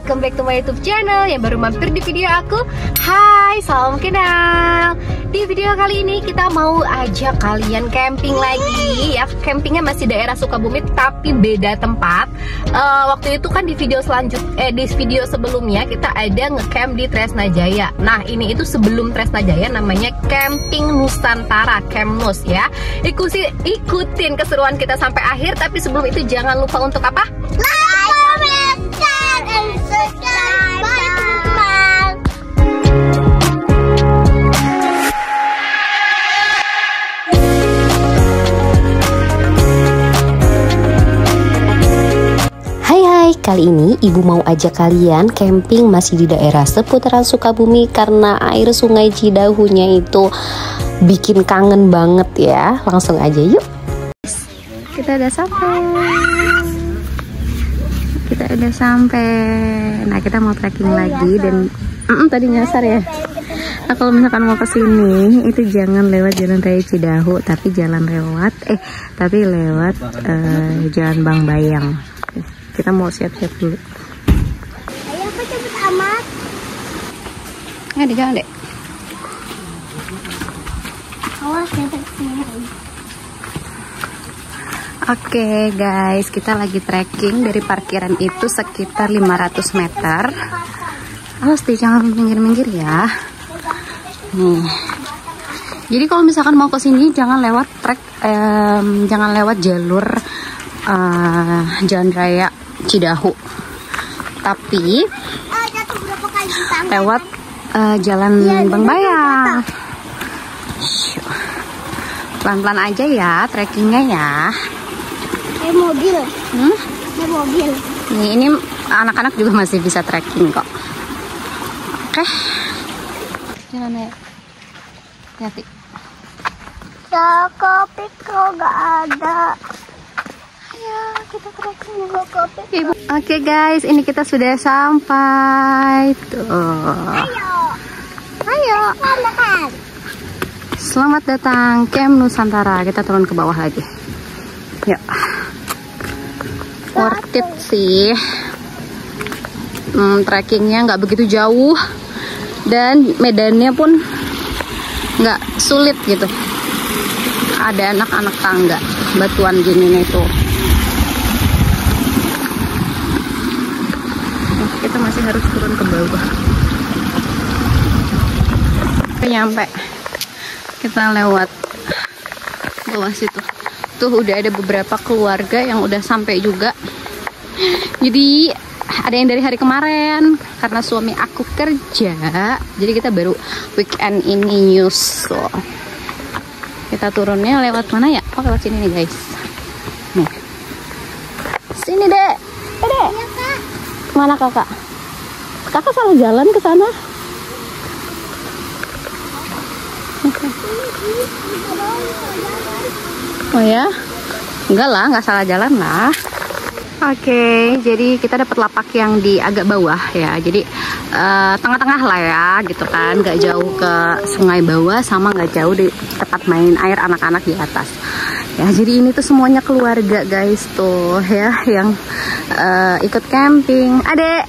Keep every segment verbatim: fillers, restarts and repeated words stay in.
welcome back to my YouTube channel. Yang baru mampir di video aku, hai, salam kenal. Di video kali ini kita mau ajak kalian camping lagi ya. Campingnya masih daerah Sukabumi tapi beda tempat. uh, Waktu itu kan di video selanjut eh di video sebelumnya kita ada ngecamp di Tresnajaya. Nah ini itu sebelum Tresnajaya, namanya Camping Nusantara, Camp Nus ya. Ikuti, ikutin keseruan kita sampai akhir. Tapi sebelum itu jangan lupa untuk apa? Like, comment, share, and subscribe. Bye teman-teman. Hai hai, kali ini ibu mau ajak kalian camping masih di daerah seputaran Sukabumi karena air sungai Cidahunya itu bikin kangen banget ya. Langsung aja yuk. Kita udah sampai. Kita udah sampai. Nah, kita mau trekking lagi dan mm -mm, tadi nyasar ya. Nah, kalau misalkan mau ke sini itu jangan lewat Jalan Raya Cidahu, tapi jalan lewat eh tapi lewat uh, Jalan Bang Bayang. Kita mau siap-siap dulu. Ayo apa cepet amat. Ya, di jalan deh. Awas ya tersini. Oke guys, kita lagi trekking. Dari parkiran itu sekitar lima ratus meter. Awas deh, jangan minggir-minggir ya. Nih. Jadi kalau misalkan mau ke sini jangan lewat trek, eh, jangan lewat jalur uh, Jalan Raya Cidahu, tapi lewat uh, Jalan Bang Bayang. Pelan-pelan aja ya trekkingnya ya. Kayak mobil. Hmm? Kayak mobil. Nih, ini anak-anak juga masih bisa trekking kok. Oke. Jangan ya. Hati. Kopi kok gak ada. Ayo kita trekking juga kopi. Ibu. Oke guys, ini kita sudah sampai. Tuh. Ayo. Ayo. Makan. Selamat datang Camp Nusantara. Kita turun ke bawah lagi. Yuk. Worth it sih. Hmm, trekkingnya nggak begitu jauh dan medannya pun nggak sulit gitu. Ada anak-anak tangga, batuan gini nih tuh. Kita masih harus turun ke bawah. Nyampe. Kita lewat bawah situ. Tuh udah ada beberapa keluarga yang udah sampai juga. Jadi ada yang dari hari kemarin karena suami aku kerja. Jadi kita baru weekend ini nyusul. Kita turunnya lewat mana ya? Oh, lewat sini nih guys. Nih. Sini dek. Eh, dek. Iya, Kak. Mana kakak? Kakak salah jalan ke sana. Oh ya? Enggak lah, nggak salah jalan lah. Oke, jadi kita dapat lapak yang di agak bawah ya. Jadi tengah-tengah uh, lah ya, gitu kan. Nggak jauh ke sungai bawah, sama nggak jauh di tempat main air anak-anak di atas. Ya, jadi ini tuh semuanya keluarga guys tuh ya, yang uh, ikut camping. Adek,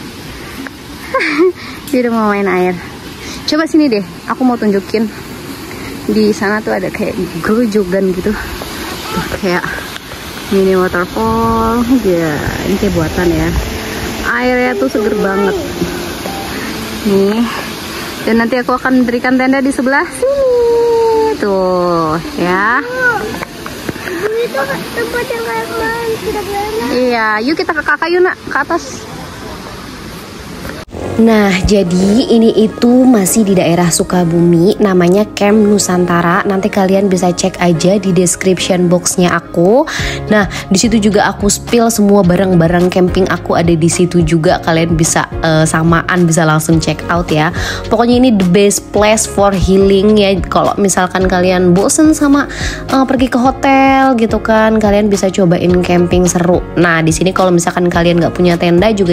dia udah mau main air. Coba sini deh, aku mau tunjukin. Di sana tuh ada kayak grojogan gitu. Tuh, kayak mini waterfall. Ya, ini kayak buatan ya. Airnya tuh seger banget. Nih. Dan nanti aku akan berikan tenda di sebelah sini. Tuh, ya. Itu tempat yang kayak kemarin tidak boleh. Iya, yuk kita ke kakak yuk nak, ke atas. Nah, jadi ini itu masih di daerah Sukabumi, namanya Camp Nusantara. Nanti kalian bisa cek aja di description boxnya aku. Nah, di situ juga aku spill semua barang-barang camping aku ada di situ juga. Kalian bisa uh, samaan, bisa langsung check out ya. Pokoknya ini the best place for healing ya. Kalau misalkan kalian bosen sama uh, pergi ke hotel gitu kan, kalian bisa cobain camping seru. Nah, di sini kalau misalkan kalian nggak punya tenda juga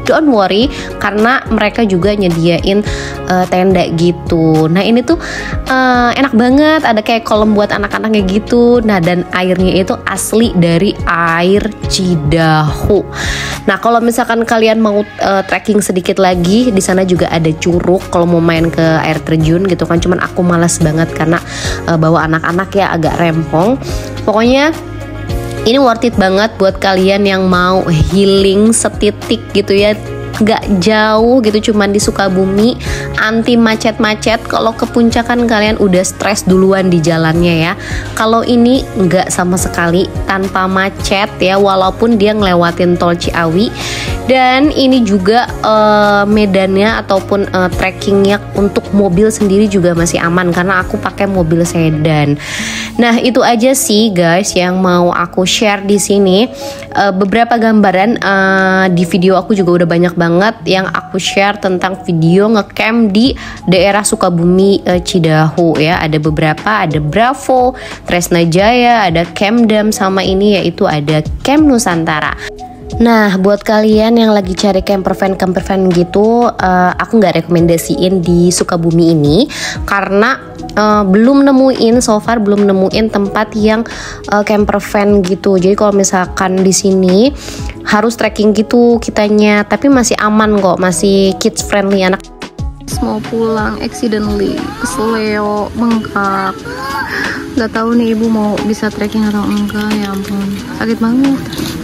don't worry, karena mereka juga nyediain uh, tenda gitu. Nah ini tuh uh, enak banget, ada kayak kolam buat anak-anaknya gitu. Nah dan airnya itu asli dari air Cidahu. Nah kalau misalkan kalian mau uh, trekking sedikit lagi, di sana juga ada curug kalau mau main ke air terjun gitu kan. Cuman aku malas banget karena uh, bawa anak-anak ya agak rempong. Pokoknya ini worth it banget buat kalian yang mau healing setitik gitu ya, nggak jauh gitu, cuman di Sukabumi, anti macet-macet. Kalau ke puncak kan kalian udah stres duluan di jalannya ya. Kalau ini nggak sama sekali, tanpa macet ya, walaupun dia ngelewatin tol Ciawi. Dan ini juga uh, medannya ataupun uh, trekkingnya untuk mobil sendiri juga masih aman karena aku pakai mobil sedan. Nah itu aja sih guys yang mau aku share di sini. Uh, beberapa gambaran uh, di video aku juga udah banyak banget yang aku share tentang video ngecamp di daerah Sukabumi uh, Cidahu ya. Ada beberapa, ada Bravo, Tresna Jaya, ada Camp Dam, sama ini yaitu ada Camp Nusantara. Nah, buat kalian yang lagi cari camper van camper van gitu, uh, aku nggak rekomendasiin di Sukabumi ini karena uh, belum nemuin, so far belum nemuin tempat yang uh, camper van gitu. Jadi kalau misalkan di sini harus trekking gitu kitanya, tapi masih aman kok, masih kids friendly, anak. Mau pulang accidentally kesleo bengkak. Gak tahu nih ibu mau bisa trekking atau enggak, ya ampun sakit banget.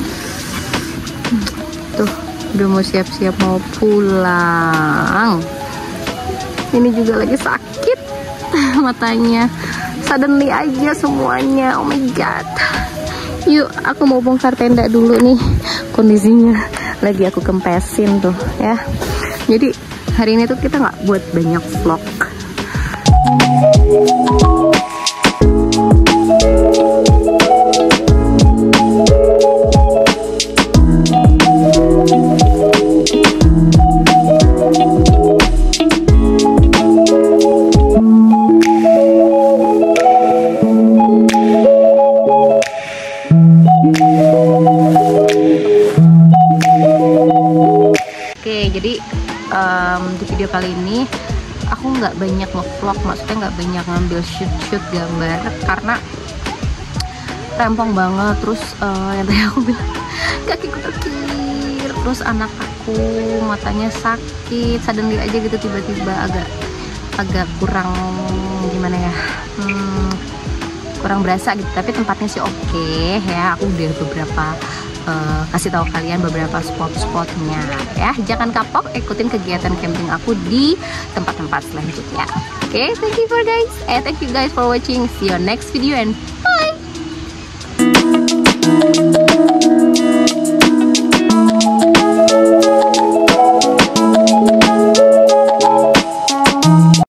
Tuh udah mau siap-siap mau pulang. Ini juga lagi sakit matanya, suddenly aja semuanya. Oh my god. Yuk aku mau bongkar tenda dulu nih, kondisinya lagi aku kempesin tuh ya. Jadi hari ini tuh kita nggak buat banyak vlog. Jadi um, di video kali ini aku nggak banyak nge-vlog, maksudnya nggak banyak ngambil shoot-shoot gambar karena rempong banget. Terus uh, yang tadi aku bilang kakiku terkir, terus anak aku matanya sakit, suddenly aja gitu tiba-tiba agak agak kurang gimana ya, hmm, kurang berasa gitu. Tapi tempatnya sih oke okay, ya. Aku udah beberapa Uh, kasih tahu kalian beberapa spot-spotnya ya. Jangan kapok, ikutin kegiatan camping aku di tempat-tempat selanjutnya. Oke, okay, thank you for guys, and thank you guys for watching. See you next video and bye.